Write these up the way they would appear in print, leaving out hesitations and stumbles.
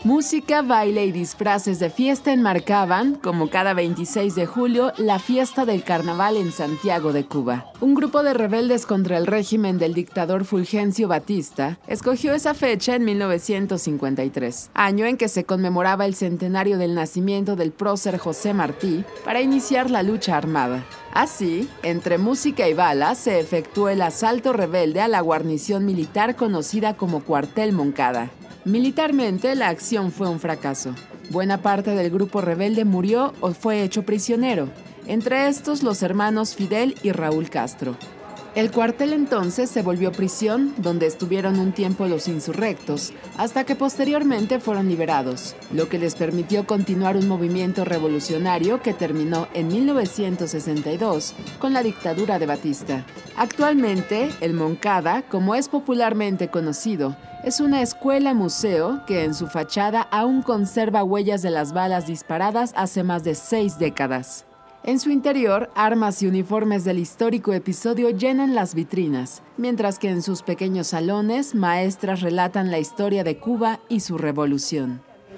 Música, baile y disfraces de fiesta enmarcaban, como cada 26 de julio, la fiesta del carnaval en Santiago de Cuba. Un grupo de rebeldes contra el régimen del dictador Fulgencio Batista escogió esa fecha en 1953, año en que se conmemoraba el centenario del nacimiento del prócer José Martí, para iniciar la lucha armada. Así, entre música y balas, se efectuó el asalto rebelde a la guarnición militar conocida como Cuartel Moncada. Militarmente, la acción fue un fracaso. Buena parte del grupo rebelde murió o fue hecho prisionero, entre estos los hermanos Fidel y Raúl Castro. El cuartel entonces se volvió prisión, donde estuvieron un tiempo los insurrectos, hasta que posteriormente fueron liberados, lo que les permitió continuar un movimiento revolucionario que terminó en 1962 con la dictadura de Batista. Actualmente, el Moncada, como es popularmente conocido, es una escuela-museo que en su fachada aún conserva huellas de las balas disparadas hace más de 6 décadas. En su interior, armas y uniformes del histórico episodio llenan las vitrinas, mientras que en sus pequeños salones, maestras relatan la historia de Cuba y su revolución.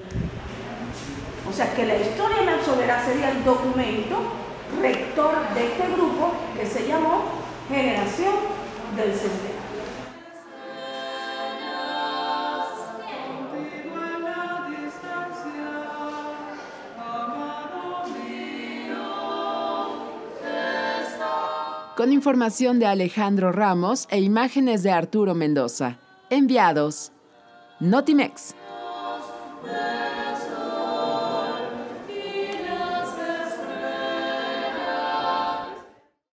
O sea que la historia de la Soberana sería el documento rector de este grupo que se llamó Generación del Centenario. Con información de Alejandro Ramos e imágenes de Arturo Mendoza. Enviados. Notimex.